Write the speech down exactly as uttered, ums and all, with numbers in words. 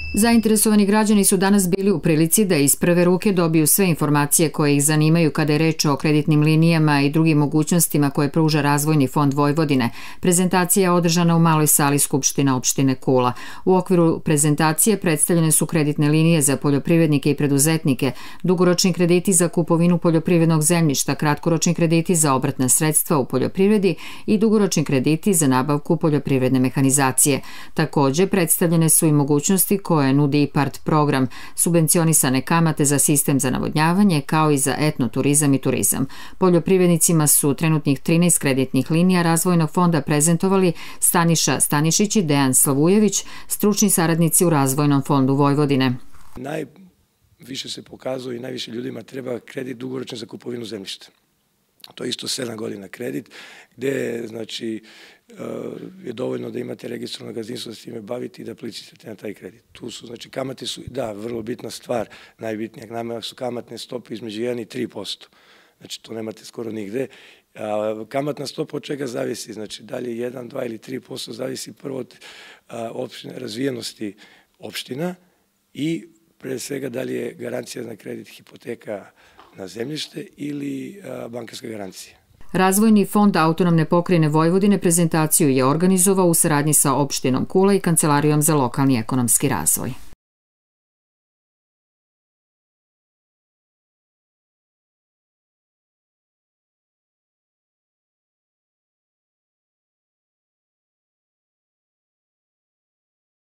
Zainteresovani građani su danas bili u prilici da iz prve ruke dobiju sve informacije koje ih zanimaju kada je reč o kreditnim linijama i drugim mogućnostima koje pruža Razvojni fond Vojvodine. Prezentacija je održana u maloj sali Skupština opštine Kula. U okviru prezentacije predstavljene su kreditne linije za poljoprivrednike i preduzetnike, dugoročni krediti za kupovinu poljoprivrednog zemljišta, kratkoročni krediti za obrtna sredstva u poljoprivredi i dugoročni krediti za nabavku poljoprivredne mehanizacije. Takođe, predstavljene su i mogućnosti koje koje nudi IPARD program, subvencionisane kamate za sistem za navodnjavanje, kao i za etnoturizam i turizam. Poljoprivrednicima su trenutnih trinaest kreditnih linija Razvojnog fonda prezentovali Staniša Stanišić i Dejan Slavujević, stručni saradnici u Razvojnom fondu Vojvodine. Najviše se pokazuje i najviše ljudima treba kredit dugoročan za kupovinu zemljišta. To je isto sedam godina kredit, gde znači, je dovoljno da imate registrovano gazdinstvo da se time baviti i da aplicirate na taj kredit. Tu su, znači, kamate su, da, vrlo bitna stvar, najbitnija. Nama su kamatne stope između jedan i tri posto. Znači, to nemate skoro nigde. Kamatna stopa od čega zavisi? Znači, da li je jedan, dva ili tri posto zavisi prvo od razvijenosti opština i pre svega da li je garancija na kredit hipoteka na zemljište ili bankarska garancija. Razvojni fond Autonomne pokrajine Vojvodine prezentaciju je organizovao u saradnji sa opštinom Kula i Kancelarijom za lokalni ekonomski razvoj.